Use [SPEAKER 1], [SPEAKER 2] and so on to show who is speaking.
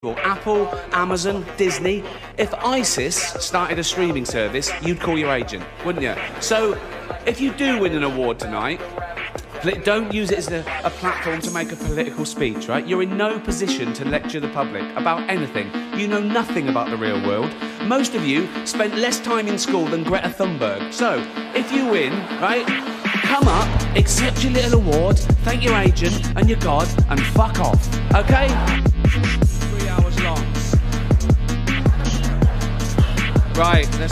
[SPEAKER 1] Apple, Amazon, Disney. If ISIS started a streaming service, you'd call your agent, wouldn't you? So, if you do win an award tonight, don't use it as a platform to make a political speech, right? You're in no position to lecture the public about anything. You know nothing about the real world. Most of you spent less time in school than Greta Thunberg. So, if you win, right, come up, accept your little award, thank your agent and your God, and fuck off, okay? 3 hours long. Right, let's